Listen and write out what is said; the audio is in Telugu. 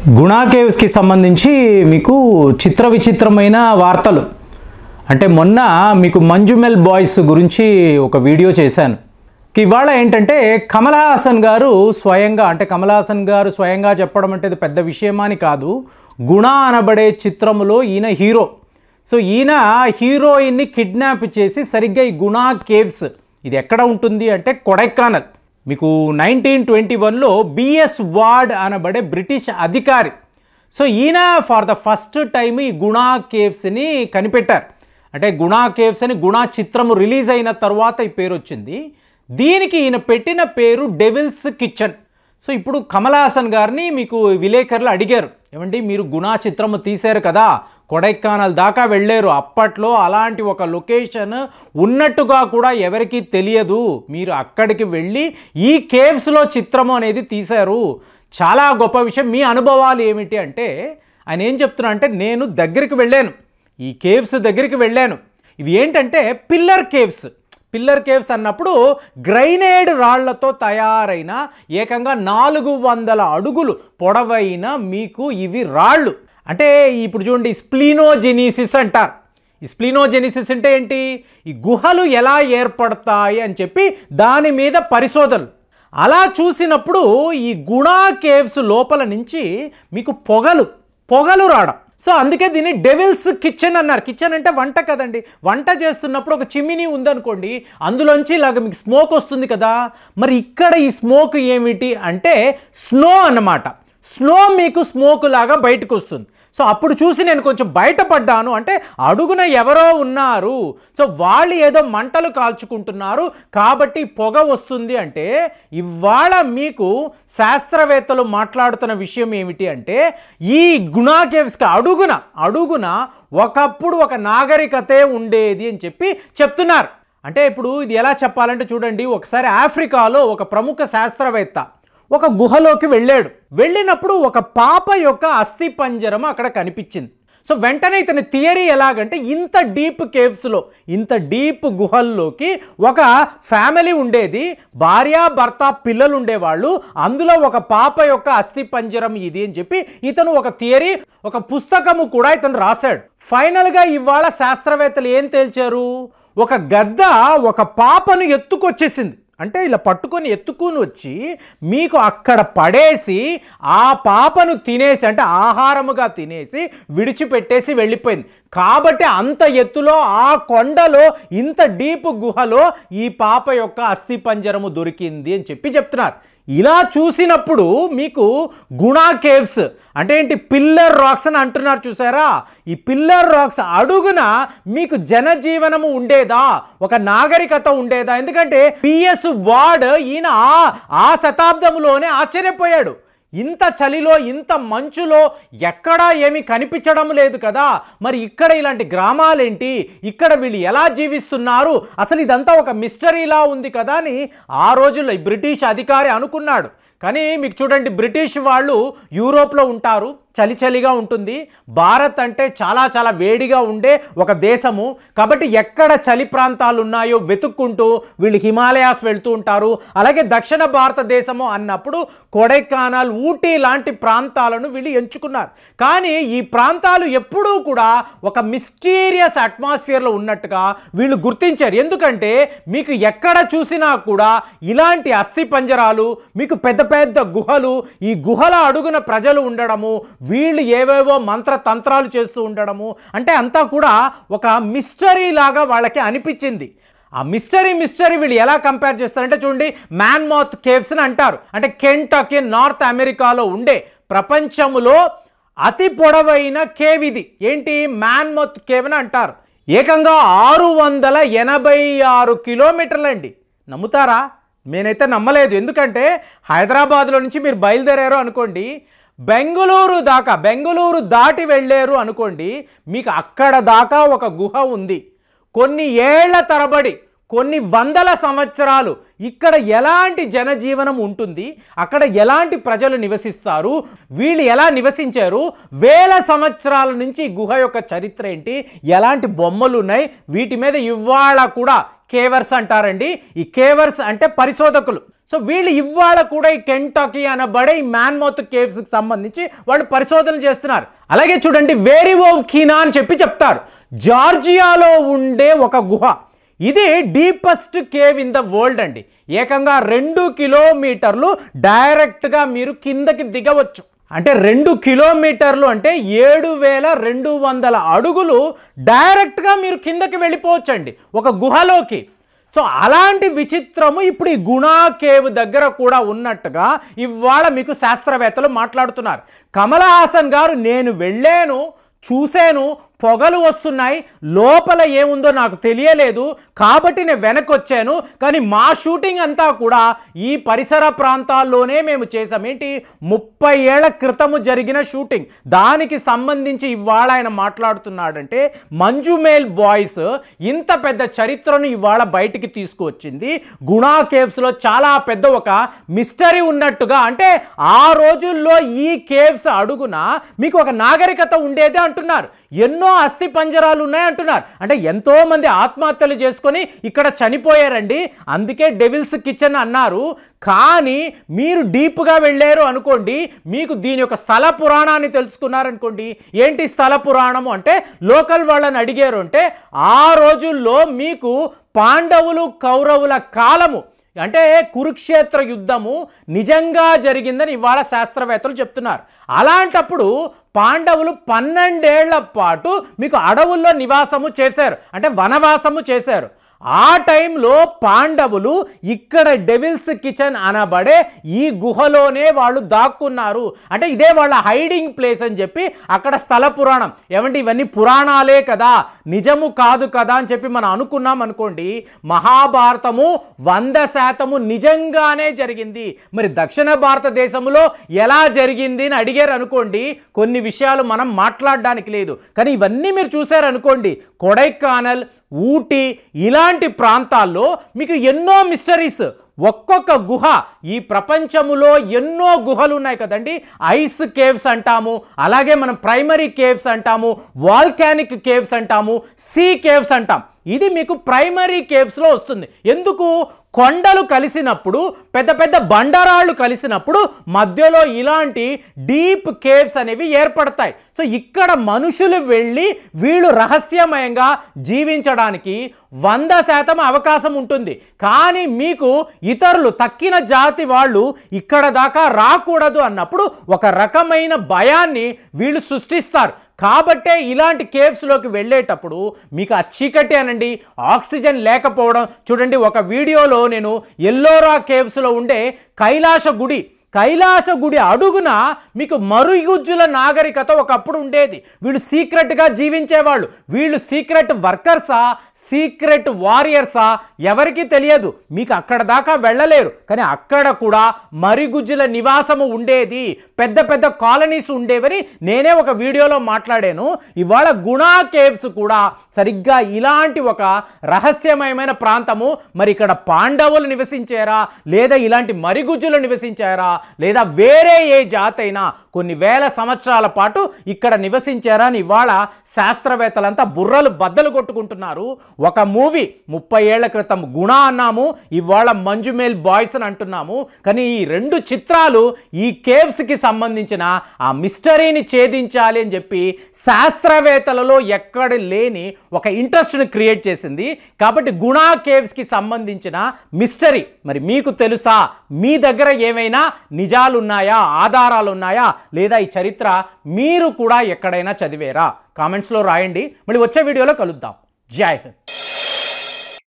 గుణా కేవ్స్కి సంబంధించి మీకు చిత్ర విచిత్రమైన వార్తలు అంటే మొన్న మీకు మంజుమెల్ బాయ్స్ గురించి ఒక వీడియో చేశాను. ఇవాళ ఏంటంటే కమల్ హాసన్ గారు స్వయంగా చెప్పడం అంటే పెద్ద విషయమని కాదు. గుణా అనబడే చిత్రములో ఈయన హీరో. సో ఈయన హీరోయిన్ని కిడ్నాప్ చేసి సరిగ్గా ఈ గుణా కేవ్స్ ఇది ఎక్కడ ఉంటుంది అంటే కొడైకెనాల్. మీకు 1921లో బిఎస్ వార్డ్ అనబడే బ్రిటిష్ అధికారి. సో ఈయన ఫర్ ద ఫస్ట్ టైం ఈ గుణా కేవ్స్ని కనిపెట్టారు. అంటే గుణా కేవ్స్ అని గుణా చిత్రము రిలీజ్ అయిన తర్వాత ఈ పేరు వచ్చింది. దీనికి ఈయన పెట్టిన పేరు డెవిల్స్ కిచెన్. సో ఇప్పుడు కమల్ హాసన్ గారిని మీకు విలేకరులు అడిగారు, ఏమండి మీరు గుణా చిత్రము తీశారు కదా, కొడైకెనాల్ దాకా వెళ్ళారు, అప్పట్లో అలాంటి ఒక లొకేషన్ ఉన్నట్టుగా కూడా ఎవరికీ తెలియదు, మీరు అక్కడికి వెళ్ళి ఈ కేవ్స్లో చిత్రము అనేది తీశారు, చాలా గొప్ప విషయం, మీ అనుభవాలు ఏమిటి అంటే ఆయన ఏం చెప్తున్నా అంటే నేను దగ్గరికి వెళ్ళాను, ఈ కేవ్స్ దగ్గరికి వెళ్ళాను. ఇవి ఏంటంటే పిల్లర్ కేవ్స్ అన్నప్పుడు గ్రైనేడ్ రాళ్లతో తయారైన ఏకంగా 400 అడుగులు పొడవైన మీకు ఇవి రాళ్ళు. అంటే ఇప్పుడు చూడండి స్ప్లీనోజెనిసిస్ అంటారు. ఈ స్ప్లీనోజెనిసిస్ అంటే ఏంటి, ఈ గుహలు ఎలా ఏర్పడతాయి అని చెప్పి దాని మీద పరిశోధనలు. అలా చూసినప్పుడు ఈ గుణా కేవ్స్ లోపల నుంచి మీకు పొగలు రావడం. సో అందుకే దీన్ని డెవిల్స్ కిచెన్ అన్నారు. కిచెన్ అంటే వంట కదండి, వంట చేస్తున్నప్పుడు ఒక చిమ్మినీ ఉందనుకోండి, అందులోంచి ఇలాగ మీకు స్మోక్ వస్తుంది కదా. మరి ఇక్కడ ఈ స్మోక్ ఏమిటి అంటే స్నో అన్నమాట. స్నో మీకు స్మోక్ లాగా బయటకు వస్తుంది. సో అప్పుడు చూసి నేను కొంచెం బయటపడ్డాను. అంటే అడుగున ఎవరో ఉన్నారు, సో వాళ్ళు ఏదో మంటలు కాల్చుకుంటున్నారు కాబట్టి పొగ వస్తుంది. అంటే ఇవాళ మీకు శాస్త్రవేత్తలు మాట్లాడుతున్న విషయం ఏమిటి అంటే ఈ గుణా కేవ్స్కి అడుగున ఒకప్పుడు ఒక నాగరికతే ఉండేది అని చెప్పి చెప్తున్నారు. అంటే ఇప్పుడు ఇది ఎలా చెప్పాలంటే చూడండి, ఒకసారి ఆఫ్రికాలో ఒక ప్రముఖ శాస్త్రవేత్త ఒక గుహలోకి వెళ్ళినప్పుడు ఒక పాప యొక్క అస్థి పంజరం అక్కడ కనిపించింది. సో వెంటనే ఇతని థియరీ ఎలాగంటే ఇంత డీప్ కేవ్స్లో, ఇంత డీప్ గుహల్లోకి ఒక ఫ్యామిలీ ఉండేది, భార్య భర్త పిల్లలు ఉండేవాళ్ళు, అందులో ఒక పాప యొక్క అస్థి పంజరం ఇది అని చెప్పి ఇతను ఒక థియరీ, ఒక పుస్తకము కూడా ఇతను రాశాడు. ఫైనల్గా ఇవాళ శాస్త్రవేత్తలు ఏం తేల్చారు, ఒక గద్ద ఒక పాపను ఎత్తుకొచ్చేసింది. అంటే ఇలా ఎత్తుకుని వచ్చి మీకు అక్కడ పడేసి ఆ పాపను తినేసి, అంటే ఆహారముగా తినేసి విడిచిపెట్టేసి వెళ్ళిపోయింది. కాబట్టి అంత ఎత్తులో ఆ కొండలో ఇంత డీప్ గుహలో ఈ పాప యొక్క అస్థి పంజరము దొరికింది అని చెప్పి చెప్తున్నారు. ఇలా చూసినప్పుడు మీకు గుణా కేవ్స్ అంటే ఏంటి, పిల్లర్ రాక్స్ అని అంటున్నారు చూసారా, ఈ పిల్లర్ రాక్స్ అడుగున మీకు జనజీవనము ఉండేదా, ఒక నాగరికత ఉండేదా. ఎందుకంటే పిఎస్ వార్డ్ ఈయన ఆ శతాబ్దంలోనే ఆశ్చర్యపోయాడు, ఇంత చలిలో ఇంత మంచులో ఎక్కడా ఏమీ కనిపించడం లేదు కదా, మరి ఇక్కడ ఇలాంటి గ్రామాలేంటి, ఇక్కడ వీళ్ళు ఎలా జీవిస్తున్నారు, అసలు ఇదంతా ఒక మిస్టరీలా ఉంది కదా అని ఆ రోజుల్లో ఈ బ్రిటిష్ అధికారి అనుకున్నాడు. కానీ మీకు చూడండి, బ్రిటిష్ వాళ్ళు యూరోప్లో ఉంటారు, చలిగా ఉంటుంది, భారత్ అంటే చాలా వేడిగా ఉండే ఒక దేశము, కాబట్టి ఎక్కడ చలి ప్రాంతాలు ఉన్నాయో వెతుక్కుంటూ వీళ్ళు హిమాలయాస్ వెళ్తూ ఉంటారు. అలాగే దక్షిణ భారతదేశము అన్నప్పుడు కొడైకెనాల్, ఊటీ లాంటి ప్రాంతాలను వీళ్ళు ఎంచుకున్నారు. కానీ ఈ ప్రాంతాలు ఎప్పుడూ కూడా ఒక మిస్టీరియస్ అట్మాస్ఫియర్లో ఉన్నట్టుగా వీళ్ళు గుర్తించారు. ఎందుకంటే మీకు ఎక్కడ చూసినా కూడా ఇలాంటి అస్థి పంజరాలు, మీకు పెద్ద గుహలు, ఈ గుహల అడుగున ప్రజలు ఉండడము, వీళ్ళు ఏవేవో మంత్రతంత్రాలు చేస్తూ ఉండడము, అంటే అంతా కూడా ఒక మిస్టరీ లాగా వాళ్ళకి అనిపించింది. ఆ మిస్టరీ వీళ్ళు ఎలా కంపేర్ చేస్తారంటే చూడండి, మ్యాన్మౌత్ కేవ్స్ అని అంటారు. అంటే కెంటకీ నార్త్ అమెరికాలో ఉండే ప్రపంచములో అతి పొడవైన కేవ్ ఇది. ఏంటి, మ్యాన్మౌత్ కేవ్ అని అంటారు. ఏకంగా 686 కిలోమీటర్లండి. నమ్ముతారా? నేనైతే నమ్మలేదు. ఎందుకంటే హైదరాబాద్లో నుంచి మీరు బయలుదేరారు అనుకోండి, బెంగళూరు దాటి వెళ్ళారు అనుకోండి, మీకు అక్కడ దాకా ఒక గుహ ఉంది. కొన్ని ఏళ్ల తరబడి, కొన్ని వందల సంవత్సరాలు ఇక్కడ ఎలాంటి జనజీవనం ఉంటుంది, అక్కడ ఎలాంటి ప్రజలు నివసిస్తారు, వీళ్ళు ఎలా నివసించారు, వేల సంవత్సరాల నుంచి గుహ యొక్క చరిత్ర ఏంటి, ఎలాంటి బొమ్మలు ఉన్నాయి, వీటి మీద ఇవాళ కూడా కేవర్స్ అంటారండి. ఈ కేవర్స్ అంటే పరిశోధకులు. సో వీళ్ళు ఇవాళ కూడా ఈ కెంటకీ అనబడే ఈ మ్యాన్మౌత్ కేవ్స్కి సంబంధించి వాళ్ళు పరిశోధనలు చేస్తున్నారు. అలాగే చూడండి, వేరివోవ్ కీనా అని చెప్తారు. జార్జియాలో ఉండే ఒక గుహ, ఇది deepest cave in the world అండి. ఏకంగా 2 కిలోమీటర్లు డైరెక్ట్గా మీరు కిందకి దిగవచ్చు. అంటే 2 కిలోమీటర్లు అంటే 7,200 అడుగులు డైరెక్ట్గా మీరు కిందకి వెళ్ళిపోవచ్చండి ఒక గుహలోకి. సో అలాంటి విచిత్రము ఇప్పుడు ఈ గుణా కేవ్ దగ్గర కూడా ఉన్నట్టుగా ఇవాళ మీకు శాస్త్రవేత్తలు మాట్లాడుతున్నారు. కమల్ హాసన్ గారు నేను వెళ్ళాను, చూశాను, పొగలు వస్తున్నాయి, లోపల ఏముందో నాకు తెలియలేదు కాబట్టి నేను వెనక్కి వచ్చాను, కానీ మా షూటింగ్ అంతా కూడా ఈ పరిసర ప్రాంతాల్లోనే మేము చేసాం. ఏంటి, 30 ఏళ్ల క్రితము జరిగిన షూటింగ్, దానికి సంబంధించి ఇవాళ ఆయన మాట్లాడుతున్నాడంటే మంజుమేల్ బాయ్స్ ఇంత పెద్ద చరిత్రను ఇవాళ బయటికి తీసుకువచ్చింది. గుణా కేవ్స్లో చాలా పెద్ద ఒక మిస్టరీ ఉన్నట్టుగా, అంటే ఆ రోజుల్లో ఈ కేవ్స్ అడుగున మీకు ఒక నాగరికత ఉండేది అంటున్నారు. ఎన్నో అస్థి పంజరాలు ఉన్నాయంటున్నారు. అంటే ఎంతోమంది ఆత్మహత్యలు చేసుకొని ఇక్కడ చనిపోయారండి, అందుకే డెవిల్స్ కిచెన్ అన్నారు. కానీ మీరు డీప్గా వెళ్ళారు అనుకోండి, మీకు దీని యొక్క స్థల పురాణాన్ని తెలుసుకున్నారనుకోండి. ఏంటి స్థల పురాణము అంటే, లోకల్ వాళ్ళని అడిగారు అంటే ఆ రోజుల్లో మీకు పాండవులు కౌరవుల కాలము, అంటే కురుక్షేత్ర యుద్ధము నిజంగా జరిగిందని ఇవాళ శాస్త్రవేత్తలు చెప్తున్నారు. అలాంటప్పుడు పాండవులు 12 ఏళ్ల పాటు మీకు అడవుల్లో నివాసము చేశారు, అంటే వనవాసము చేశారు. ఆ టైంలో పాండవులు ఇక్కడ డెవిల్స్ కిచెన్ అనబడే ఈ గుహలోనే వాళ్ళు దాక్కున్నారు. అంటే ఇదే వాళ్ళ హైడింగ్ ప్లేస్ అని చెప్పి అక్కడ స్థల పురాణం. ఏమంటే ఇవన్నీ పురాణాలే కదా, నిజము కాదు కదా అని చెప్పి మనం అనుకున్నాం అనుకోండి, మహాభారతము 100% నిజంగానే జరిగింది. మరి దక్షిణ భారతదేశంలో ఎలా జరిగింది అని అడిగారు అనుకోండి, కొన్ని విషయాలు మనం మాట్లాడడానికి లేదు. కానీ ఇవన్నీ మీరు చూసారనుకోండి, కొడైకెనాల్, ఊటీ ఇలాంటి ప్రాంతాల్లో మీకు ఎన్నో మిస్టరీస్, ఒక్కొక్క గుహ, ఈ ప్రపంచములో ఎన్నో గుహలు ఉన్నాయి కదండి. ఐస్ కేవ్స్ అంటాము, అలాగే మనం ప్రైమరీ కేవ్స్ అంటాము, వాల్కానిక్ కేవ్స్ అంటాము, సీ కేవ్స్ అంటాం. ఇది మీకు ప్రైమరీ కేవ్స్లో వస్తుంది. ఎందుకు, కొండలు కలిసినప్పుడు, పెద్ద పెద్ద బండరాళ్ళు కలిసినప్పుడు మధ్యలో ఇలాంటి డీప్ కేవ్స్ అనేవి ఏర్పడతాయి. సో ఇక్కడ మనుషులు వెళ్ళి వీళ్ళు రహస్యమయంగా జీవించడానికి 100% అవకాశం ఉంటుంది. కానీ మీకు ఇతరులు, తక్కిన జాతి వాళ్ళు ఇక్కడ దాకా రాకూడదు అన్నప్పుడు ఒక రకమైన భయాన్ని వీళ్ళు సృష్టిస్తారు. కాబట్టే ఇలాంటి కేవ్స్లోకి వెళ్ళేటప్పుడు మీకు ఆ చీకటి అనండి, ఆక్సిజన్ లేకపోవడం. చూడండి, ఒక వీడియోలో నేను ఎల్లోరా కేవ్స్లో ఉండే కైలాస గుడి అడుగున మీకు మరుగుజ్జుల నాగరికత ఒకప్పుడు ఉండేది. వీళ్ళు సీక్రెట్గా జీవించేవాళ్ళు. వీళ్ళు సీక్రెట్ వర్కర్సా, సీక్రెట్ వారియర్సా ఎవరికీ తెలియదు. మీకు అక్కడ దాకా వెళ్ళలేరు, కానీ అక్కడ కూడా మరుగుజ్జుల నివాసము ఉండేది, పెద్ద పెద్ద కాలనీస్ ఉండేవని నేనే ఒక వీడియోలో మాట్లాడాను. ఇవాళ గుణా కేవ్స్ కూడా సరిగ్గా ఇలాంటి ఒక రహస్యమయమైన ప్రాంతము. మరి ఇక్కడ పాండవులు నివసించారా, లేదా ఇలాంటి మరుగుజ్జులు నివసించారా, లేదా వేరే ఏ జాతైనా కొన్ని వేల సంవత్సరాల పాటు ఇక్కడ నివసించారా అని ఇవాళ శాస్త్రవేత్తలంతా బుర్రలు బద్దలు కొట్టుకుంటున్నారు. ఒక మూవీ 30 ఏళ్ల క్రితం గుణ అన్నాము, ఇవాళ మంజుమేల్ బాయ్స్ అని అంటున్నాము. కానీ ఈ 2 చిత్రాలు ఈ కేవ్స్కి సంబంధించిన ఆ మిస్టరీని ఛేదించాలి అని చెప్పి శాస్త్రవేత్తలలో ఎక్కడ లేని ఒక ఇంట్రెస్ట్ని క్రియేట్ చేసింది. కాబట్టి గుణా కేవ్స్కి సంబంధించిన మిస్టరీ మరి మీకు తెలుసా? మీ దగ్గర ఏమైనా నిజాలు ఉన్నాయా, ఆధారాలు ఉన్నాయా, లేదా ఈ చరిత్ర మీరు కూడా ఎక్కడైనా చదివేరా? కామెంట్స్లో రాయండి. మళ్ళీ వచ్చే వీడియోలో కలుద్దాం. జై హింద్.